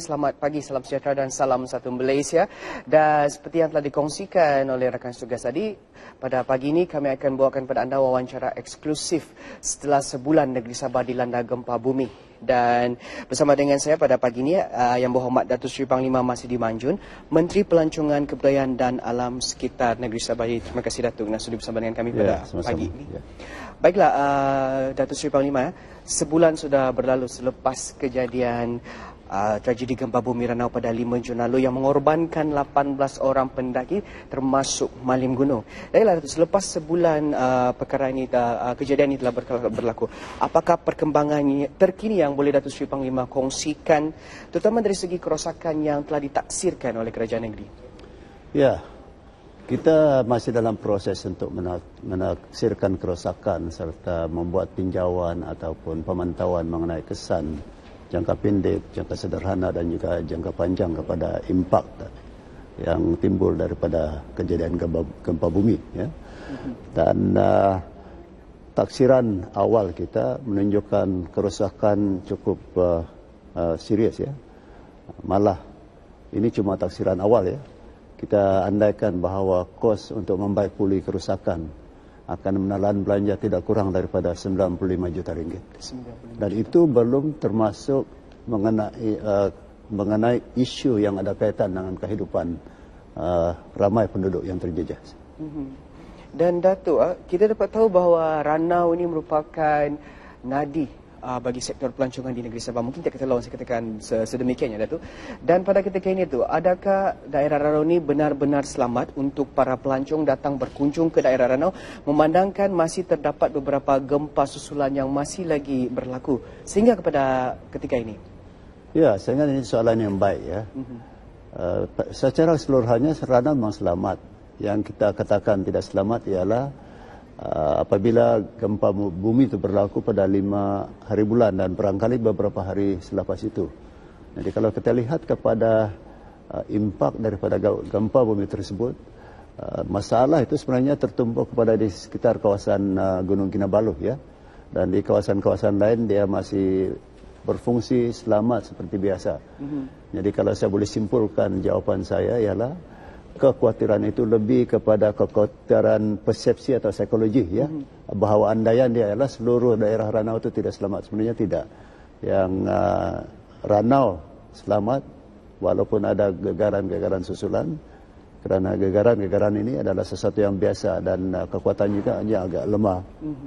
selamat pagi, salam sejahtera dan salam satu Malaysia. Dan seperti yang telah dikongsikan oleh rakan tugas tadi, pada pagi ini kami akan bawakan kepada anda wawancara eksklusif setelah sebulan negeri Sabah dilanda gempa bumi. Dan bersama dengan saya pada pagi ini Yang Berhormat Datuk Seri Panglima Masidi Manjun, Menteri Pelancongan Kebudayaan dan Alam Sekitar Negeri Sabah. Terima kasih Datuk kerana sudi bersama dengan kami pada pagi ini. Baiklah Datuk Seri Panglima, sebulan sudah berlalu selepas kejadian tragedi gempa bumi Ranau pada 5 Jun lalu yang mengorbankan 18 orang pendaki termasuk Malim Gunung. Baiklah Datuk, selepas sebulan perkara ini kejadian ini telah berlaku, apakah perkembangan terkini yang boleh Datuk Seri Panglima kongsikan terutama dari segi kerosakan yang telah ditaksirkan oleh kerajaan negeri? Ya, kita masih dalam proses untuk menaksirkan kerosakan serta membuat tinjauan ataupun pemantauan mengenai kesan jangka pendek, jangka sederhana dan juga jangka panjang kepada impak yang timbul daripada kejadian gempa bumi. Ya. Dan taksiran awal kita menunjukkan kerosakan cukup serius. Ya. Malah ini cuma taksiran awal. Ya. Kita andaikan bahawa kos untuk membaik pulih kerosakan akan menelan belanja tidak kurang daripada 95 juta ringgit. Dan itu belum termasuk mengenai isu yang ada kaitan dengan kehidupan ramai penduduk yang terjejas. Dan Datuk, kita dapat tahu bahawa Ranau ini merupakan nadi bagi sektor pelancongan di negeri Sabah. Mungkin tak kata lawan saya katakan sedemikiannya Datuk. Dan pada ketika ini tu, adakah daerah Ranau ini benar-benar selamat untuk para pelancong datang berkunjung ke daerah Ranau memandangkan masih terdapat beberapa gempa susulan yang masih lagi berlaku sehingga kepada ketika ini? Ya, saya ingat ini soalan yang baik ya. Secara keseluruhannya Ranau memang selamat. Yang kita katakan tidak selamat ialah apabila gempa bumi itu berlaku pada 5 hari bulan dan barangkali beberapa hari selepas itu. Jadi kalau kita lihat kepada impak daripada gempa bumi tersebut, masalah itu sebenarnya tertumpuk kepada di sekitar kawasan Gunung Kinabalu ya. Dan di kawasan-kawasan lain dia masih berfungsi selamat seperti biasa. Jadi kalau saya boleh simpulkan jawapan saya ialah kekhawatiran itu lebih kepada kekhawatiran persepsi atau psikologi ya, bahawa andaian dia adalah seluruh daerah Ranau itu tidak selamat. Sebenarnya tidak. Yang Ranau selamat walaupun ada gegaran-gegaran susulan, kerana gegaran-gegaran ini adalah sesuatu yang biasa dan kekuatan juga hanya agak lemah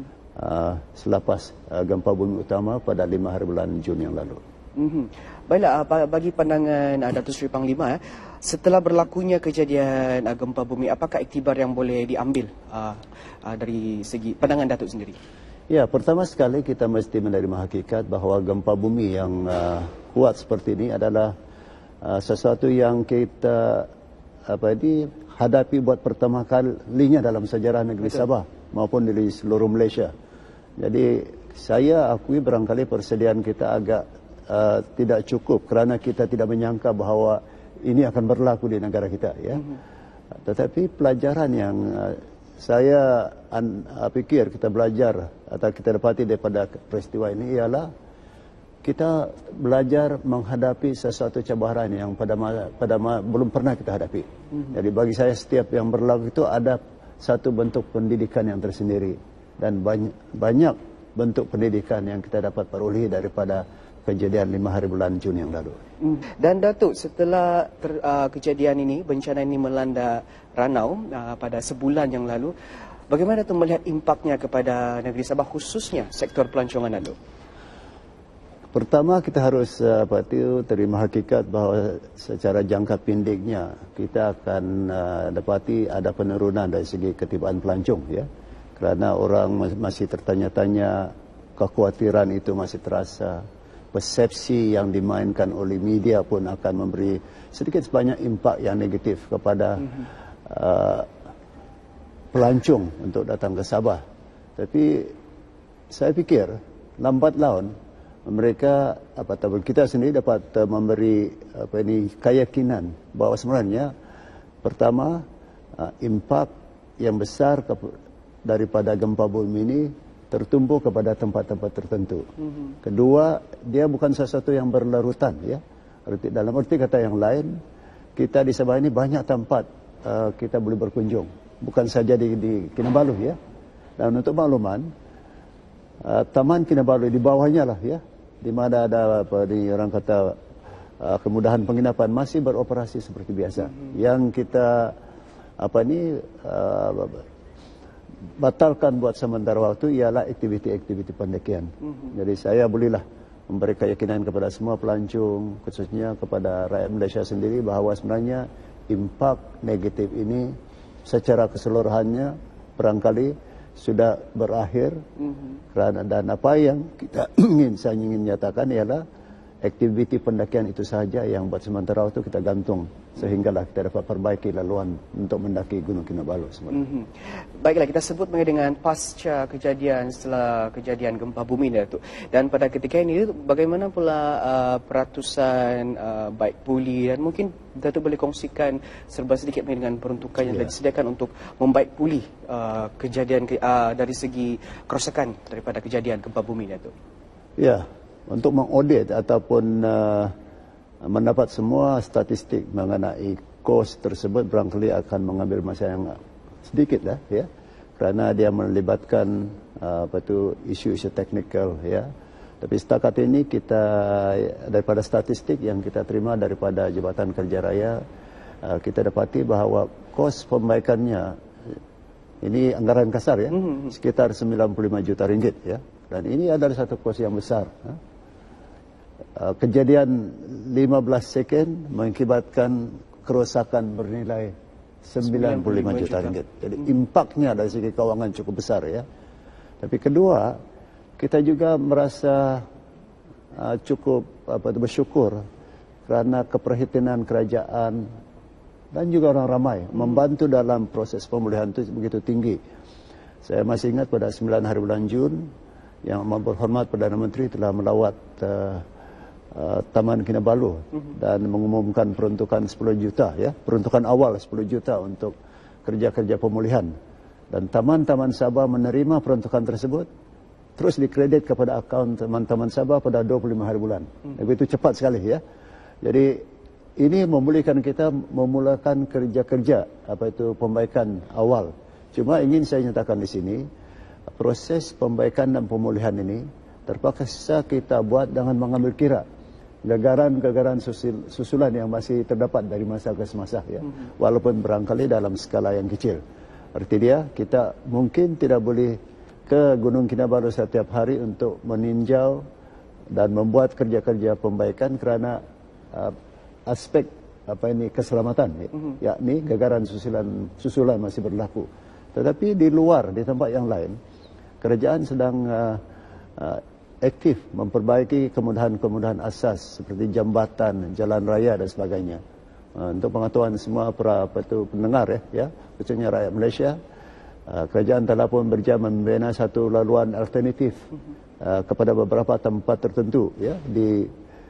selepas gempa bumi utama pada 5 hari bulan Jun yang lalu. Baiklah, bagi pandangan Datuk Seri Panglima, setelah berlakunya kejadian gempa bumi, apakah iktibar yang boleh diambil dari segi pandangan Datuk sendiri? Ya, pertama sekali kita mesti menerima hakikat bahawa gempa bumi yang kuat seperti ini adalah sesuatu yang kita hadapi buat pertama kalinya dalam sejarah negeri Sabah maupun di seluruh Malaysia. Jadi saya akui barangkali persediaan kita agak tidak cukup kerana kita tidak menyangka bahawa ini akan berlaku di negara kita ya. Tetapi pelajaran yang saya fikir kita belajar atau kita dapati daripada peristiwa ini ialah kita belajar menghadapi sesuatu cabaran yang belum pernah kita hadapi. Jadi bagi saya setiap yang berlaku itu ada satu bentuk pendidikan yang tersendiri dan banyak bentuk pendidikan yang kita dapat peroleh daripada kejadian 5 hari bulan Jun yang lalu. Dan Datuk, setelah kejadian ini, bencana ini melanda Ranau pada sebulan yang lalu, bagaimana Datuk melihat impaknya kepada negeri Sabah khususnya sektor pelancongan Datuk? Pertama kita harus terima hakikat bahawa secara jangka pendeknya kita akan dapati ada penurunan dari segi ketibaan pelancong ya. Kerana orang masih tertanya-tanya, kekhawatiran itu masih terasa. Persepsi yang dimainkan oleh media pun akan memberi sedikit sebanyak impak yang negatif kepada pelancong untuk datang ke Sabah. Tapi saya fikir lambat laun mereka kita sendiri dapat memberi keyakinan bahawa sebenarnya pertama impak yang besar daripada gempa bumi ini tertumpu kepada tempat-tempat tertentu. Kedua, dia bukan sesuatu yang berlarutan ya. Dalam arti kata yang lain, kita di Sabah ini banyak tempat kita boleh berkunjung. Bukan saja di Kinabalu ya. Dan untuk makluman, Taman Kinabalu di bawahnya lah ya, di mana ada orang kata kemudahan penginapan masih beroperasi seperti biasa. Yang kita batalkan buat sementara waktu ialah aktiviti-aktiviti pendakian. Jadi saya bolehlah memberi keyakinan kepada semua pelancong, khususnya kepada rakyat Malaysia sendiri, bahawa sebenarnya impak negatif ini secara keseluruhannya barangkali sudah berakhir. Dan apa yang saya ingin nyatakan ialah aktiviti pendakian itu sahaja yang buat sementara waktu kita gantung, sehinggalah kita dapat perbaiki laluan untuk mendaki Gunung Kinabalu. Baiklah, kita sebut mengenai dengan pasca kejadian, setelah kejadian gempa bumi itu. Dan pada ketika ini, bagaimana pula peratusan baik puli, dan mungkin Datuk boleh kongsikan serba sedikit dengan peruntukan yang telah disediakan untuk membaik pulih kejadian dari segi kerosakan daripada kejadian gempa bumi itu. Ya. Untuk mengaudit ataupun mendapat semua statistik mengenai kos tersebut barangkali akan mengambil masa yang sedikit lah ya, kerana dia melibatkan isu-isu teknikal ya. Tapi setakat ini kita daripada statistik yang kita terima daripada Jabatan Kerja Raya, kita dapati bahawa kos pembaikannya ini anggaran kasar ya, sekitar 95 juta ringgit ya. Dan ini adalah satu kos yang besar. Kejadian 15 second mengakibatkan kerosakan bernilai 95 juta ringgit. Jadi impaknya dari segi kewangan cukup besar ya. Tapi kedua, kita juga merasa cukup bersyukur kerana keprihatinan kerajaan dan juga orang ramai membantu dalam proses pemulihan itu begitu tinggi. Saya masih ingat pada 9 hari bulan Jun, Yang Amat Berhormat Perdana Menteri telah melawat Taman Kinabalu dan mengumumkan peruntukan 10 juta ya, peruntukan awal 10 juta untuk kerja-kerja pemulihan. Dan taman-taman Sabah menerima peruntukan tersebut, terus dikredit kepada akaun teman-teman Sabah pada 25 hari bulan. Begitu cepat sekali ya. Jadi ini membolehkan kita memulakan kerja-kerja pembaikan awal. Cuma ingin saya nyatakan di sini, proses pembaikan dan pemulihan ini terpaksa kita buat dengan mengambil kira gagaran-gagaran susulan yang masih terdapat dari masa ke semasa ya, walaupun barangkali dalam skala yang kecil. Arti dia, kita mungkin tidak boleh ke Gunung Kinabalu setiap hari untuk meninjau dan membuat kerja-kerja pembaikan kerana aspek keselamatan ya, yakni gagaran susulan masih berlaku. Tetapi di luar, di tempat yang lain, kerajaan sedang aktif memperbaiki kemudahan-kemudahan asas seperti jambatan, jalan raya dan sebagainya. Untuk pengetahuan semua para pendengar ya, khususnya rakyat Malaysia, kerajaan telah pun berjaya membina satu laluan alternatif kepada beberapa tempat tertentu ya di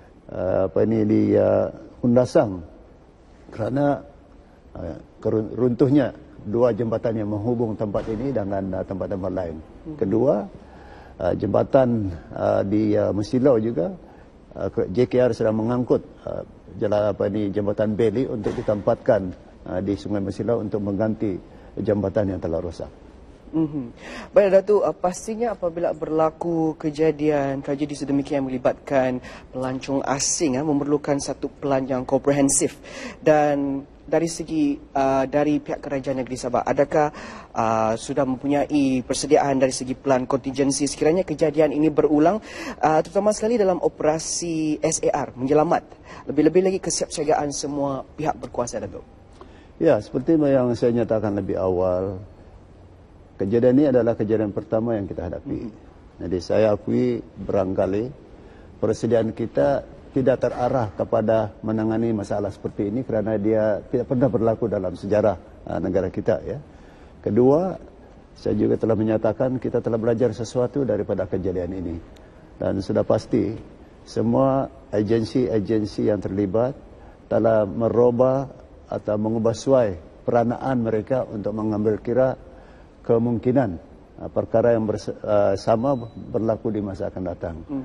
Kundasang, kerana runtuhnya dua jambatan yang menghubung tempat ini dengan tempat-tempat lain. Kedua, jambatan di Mesilau juga, JKR sedang mengangkut jambatan Beli untuk ditempatkan di Sungai Mesilau untuk mengganti jambatan yang telah rosak. Baik Datuk, pastinya apabila berlaku kejadian tragedi sedemikian yang melibatkan pelancong asing memerlukan satu pelan yang komprehensif. Dan dari segi dari pihak kerajaan negeri Sabah, adakah sudah mempunyai persediaan dari segi pelan kontingensi sekiranya kejadian ini berulang, terutama sekali dalam operasi SAR menyelamat, lebih-lebih lagi kesiapsiagaan semua pihak berkuasa, Datuk? Ya, seperti yang saya nyatakan lebih awal, kejadian ini adalah kejadian pertama yang kita hadapi. Jadi saya akui barangkali persediaan kita tidak terarah kepada menangani masalah seperti ini kerana dia tidak pernah berlaku dalam sejarah negara kita ya. Kedua, saya juga telah menyatakan kita telah belajar sesuatu daripada kejadian ini. Dan sudah pasti semua agensi-agensi yang terlibat telah merubah atau mengubah suai peranaan mereka untuk mengambil kira kemungkinan perkara yang sama berlaku di masa akan datang.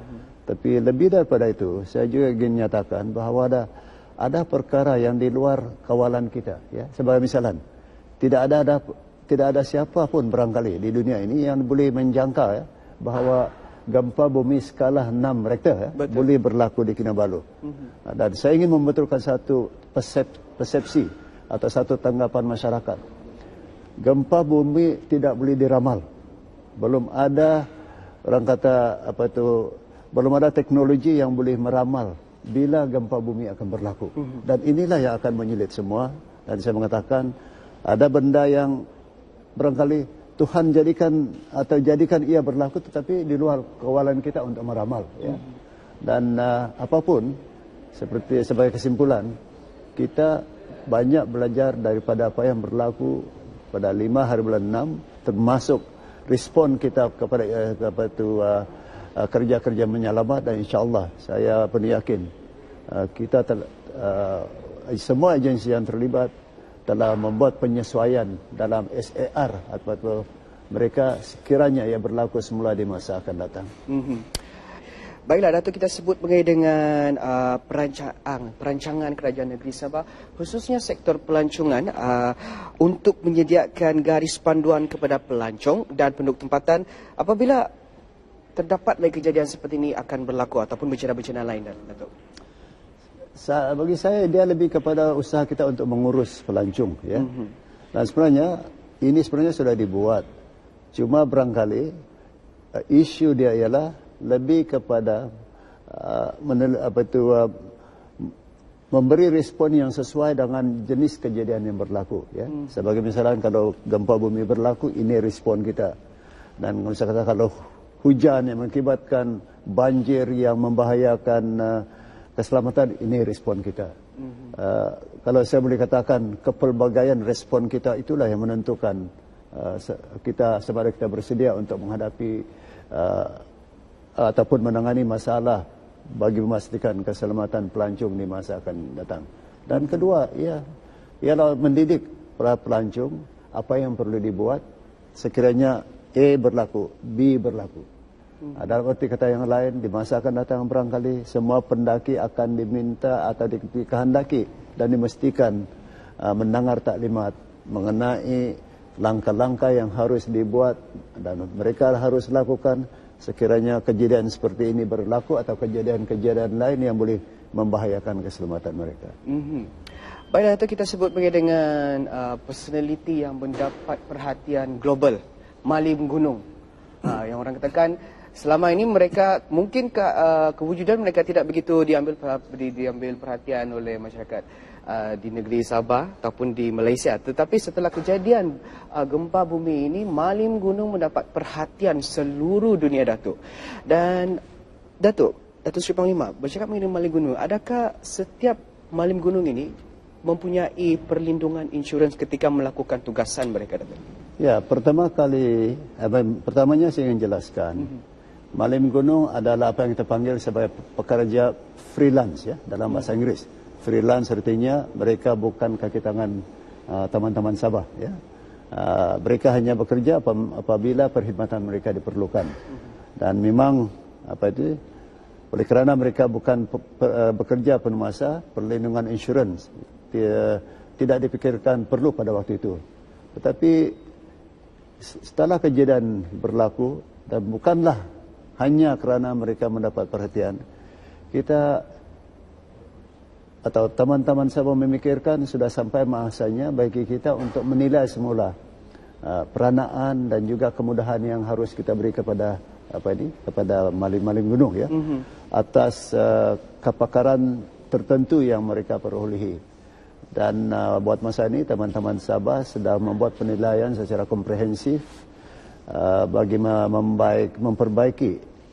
Tapi lebih daripada itu, saya juga ingin nyatakan bahawa ada perkara yang di luar kawalan kita. Ya, sebagai misalan, tidak ada siapa pun barangkali di dunia ini yang boleh menjangka ya, bahawa gempa bumi skala 6 Richter ya, boleh berlaku di Kinabalu. Dan saya ingin membetulkan satu persepsi atau satu tanggapan masyarakat. Gempa bumi tidak boleh diramal. Belum ada orang kata belum ada teknologi yang boleh meramal bila gempa bumi akan berlaku. Dan inilah yang akan menyulit semua. Dan saya mengatakan ada benda yang barangkali Tuhan jadikan ia berlaku, tetapi di luar kawalan kita untuk meramal. Ya. Dan apapun, sebagai kesimpulan, kita banyak belajar daripada apa yang berlaku pada 5 hari bulan 6, termasuk respon kita kepada kerja-kerja menyelamat, dan insyaAllah saya penuh yakin kita semua agensi yang terlibat telah membuat penyesuaian dalam SAR atau mereka sekiranya ia berlaku semula di masa akan datang. Baiklah, Datuk, kita sebut mengenai dengan perancangan Kerajaan Negeri Sabah, khususnya sektor pelancongan untuk menyediakan garis panduan kepada pelancong dan penduduk tempatan apabila terdapat lagi kejadian seperti ini akan berlaku ataupun bencana-bencana lain, Datuk. Bagi saya dia lebih kepada usaha kita untuk mengurus pelancong ya. Dan sebenarnya ini sudah dibuat. Cuma barangkali isu dia ialah lebih kepada memberi respon yang sesuai dengan jenis kejadian yang berlaku ya. Sebagai misalnya kalau gempa bumi berlaku, ini respon kita. Dan misalnya kalau hujan yang mengakibatkan banjir yang membahayakan keselamatan, ini respon kita. Kalau saya boleh katakan kepelbagaian respon kita itulah yang menentukan kita sama ada kita bersedia untuk menghadapi ataupun menangani masalah bagi memastikan keselamatan pelancong di masa akan datang. Dan kedua, ialah mendidik para pelancong apa yang perlu dibuat sekiranya A berlaku, B berlaku. Dalam arti kata yang lain, di masa akan datang barangkali semua pendaki akan diminta atau dikehendaki dan dimestikan mendengar taklimat mengenai langkah-langkah yang harus dibuat dan mereka harus lakukan sekiranya kejadian seperti ini berlaku atau kejadian-kejadian lain yang boleh membahayakan keselamatan mereka. Baiklah, itu kita sebut dengan personality yang mendapat perhatian global, Malim Gunung. Yang orang katakan selama ini mereka mungkin kewujudan mereka tidak begitu diambil perhatian oleh masyarakat di negeri Sabah ataupun di Malaysia. Tetapi setelah kejadian gempa bumi ini, Malim Gunung mendapat perhatian seluruh dunia, Datuk. Dan Datuk Sri Panglima bercakap mengenai Malim Gunung, adakah setiap Malim Gunung ini mempunyai perlindungan insurans ketika melakukan tugasan mereka, Datuk? Ya, pertamanya saya ingin jelaskan. Malim Gunung adalah apa yang kita panggil sebagai pekerja freelance ya dalam bahasa Inggris. Freelance artinya mereka bukan kaki tangan teman-teman Sabah ya. Mereka hanya bekerja apabila perkhidmatan mereka diperlukan. Dan memang oleh kerana mereka bukan bekerja penuh masa, perlindungan insurans tidak dipikirkan perlu pada waktu itu. Tetapi setelah kejadian berlaku dan bukanlah hanya kerana mereka mendapat perhatian, kita atau teman-teman Sabah memikirkan sudah sampai masanya bagi kita untuk menilai semula peranaan dan juga kemudahan yang harus kita beri kepada kepada Malim Gunung ya, atas kepakaran tertentu yang mereka perolehi. Dan buat masa ini teman-teman Sabah sedang membuat penilaian secara komprehensif bagi memperbaiki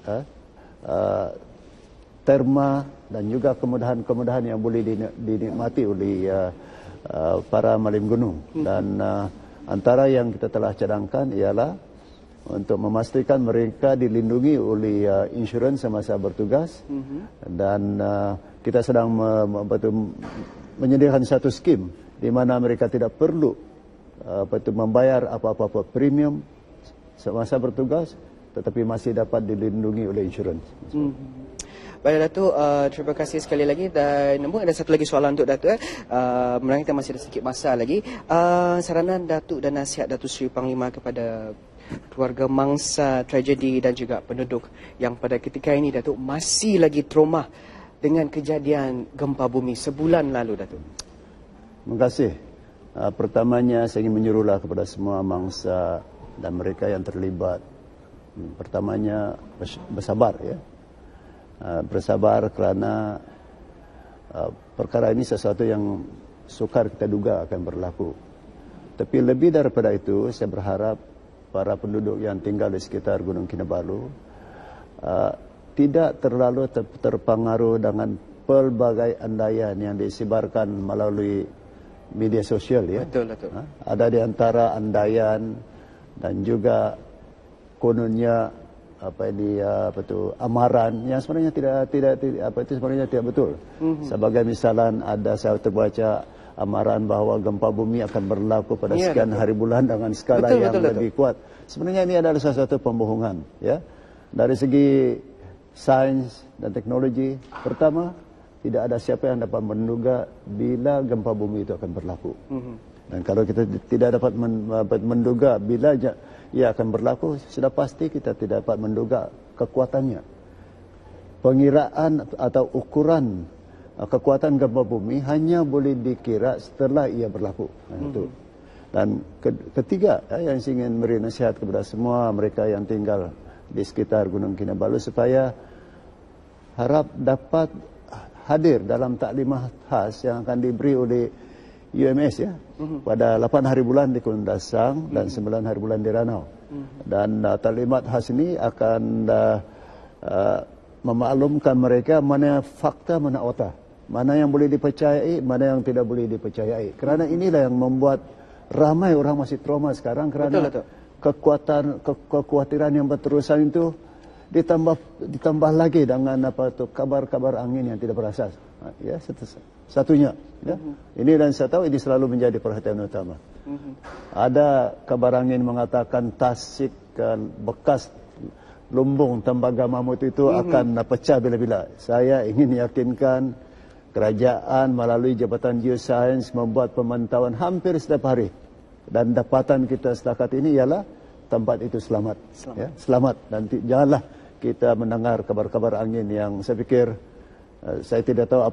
terma dan juga kemudahan-kemudahan yang boleh dinikmati oleh para Malim Gunung. Dan antara yang kita telah cadangkan ialah untuk memastikan mereka dilindungi oleh insurans semasa bertugas. Dan kita sedang menyediakan satu skim di mana mereka tidak perlu membayar apa-apa premium semasa bertugas, tetapi masih dapat dilindungi oleh insurans. Baik Datuk, terima kasih sekali lagi dan namun ada satu lagi soalan untuk Datuk. Mengenai kita masih ada sedikit masa lagi. Saranan Datuk dan nasihat Datuk Seri Panglima kepada keluarga mangsa tragedi dan juga penduduk yang pada ketika ini Datuk masih lagi trauma dengan kejadian gempa bumi sebulan lalu Datuk. Terima kasih. Pertamanya saya ingin menyuruhlah kepada semua mangsa dan mereka yang terlibat. Pertamanya bersabar ya. Bersabar kerana perkara ini sesuatu yang sukar kita duga akan berlaku. Tapi lebih daripada itu, saya berharap para penduduk yang tinggal di sekitar Gunung Kinabalu tidak terlalu terpengaruh dengan pelbagai andaian yang disebarkan melalui media sosial ya. Betul. Ada di antara andaian dan juga kononnya amaran yang sebenarnya sebenarnya tidak betul. Sebagai misalan ada saya terbaca amaran bahawa gempa bumi akan berlaku pada sekian hari bulan dengan skala yang lebih kuat. Sebenarnya ini adalah sesuatu pembohongan ya. Dari segi sains dan teknologi, pertama tidak ada siapa yang dapat menduga bila gempa bumi itu akan berlaku. Dan kalau kita tidak dapat menduga bila ia akan berlaku, sudah pasti kita tidak dapat menduga kekuatannya. Pengiraan atau ukuran kekuatan gempa bumi hanya boleh dikira setelah ia berlaku. Itu. Dan ketiga, yang saya ingin beri nasihat kepada semua mereka yang tinggal di sekitar Gunung Kinabalu supaya harap dapat hadir dalam taklimat khas yang akan diberi oleh UMS ya pada 8 hari bulan di Kundasang dan 9 hari bulan di Ranau. Dan taklimat khas ini akan memaklumkan mereka mana fakta, mana otak, mana yang boleh dipercayai, mana yang tidak boleh dipercayai. Kerana inilah yang membuat ramai orang masih trauma sekarang kerana kekhawatiran yang berterusan itu ditambah lagi dengan kabar-kabar angin yang tidak berasas. Ya, satunya. Ya. Ini dan saya tahu ini selalu menjadi perhatian utama. Ada kabar angin mengatakan Tasik bekas lumbung tembaga mamut itu akan pecah bila-bila. Saya ingin yakinkan kerajaan melalui Jabatan Geosains membuat pemantauan hampir setiap hari. Dan dapatan kita setakat ini ialah tempat itu selamat. Ya, selamat. Dan janganlah kita mendengar kabar-kabar angin yang saya fikir saya tidak tahu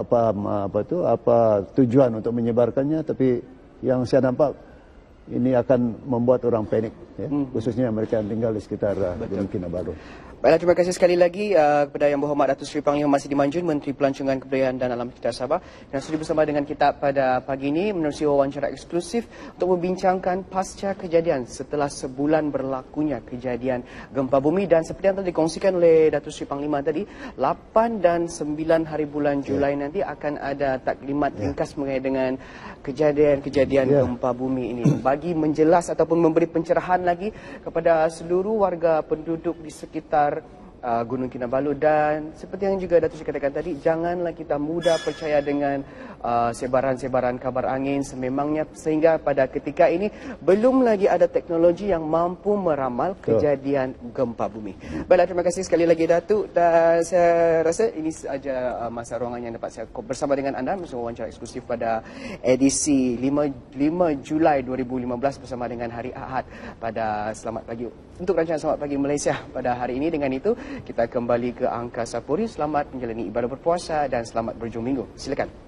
apa tujuan untuk menyebarkannya, tapi yang saya nampak ini akan membuat orang panik ya, khususnya mereka yang tinggal di sekitar Gunung Kinabalu. Baiklah, terima kasih sekali lagi kepada Yang Berhormat Datuk Seri Panglima Masidi Manjun, Menteri Pelancongan Kebudayaan dan Alam kita Sabah, yang sudah bersama dengan kita pada pagi ini menerusi wawancara eksklusif untuk membincangkan pasca kejadian setelah sebulan berlakunya kejadian gempa bumi. Dan seperti yang telah dikongsikan oleh Datuk Seri Panglima tadi, 8 dan 9 hari bulan Julai nanti akan ada taklimat ringkas mengenai dengan kejadian-kejadian gempa bumi ini, bagi menjelas ataupun memberi pencerahan lagi kepada seluruh warga penduduk di sekitar Gunung Kinabalu. Dan seperti yang juga Datuk Seri katakan tadi, janganlah kita mudah percaya dengan sebaran-sebaran kabar angin sememangnya, sehingga pada ketika ini belum lagi ada teknologi yang mampu meramal kejadian gempa bumi. Baiklah, terima kasih sekali lagi Datuk, dan saya rasa ini sahaja masa ruangan yang dapat saya bersama dengan anda bersama wawancara eksklusif pada edisi 5 Julai 2015 bersama dengan hari Ahad pada Selamat Pagi untuk rancangan Selamat Pagi Malaysia pada hari ini. Dengan itu kita kembali ke Angkasa Puri. Selamat menjalani ibadah berpuasa dan selamat berhujung minggu. Silakan.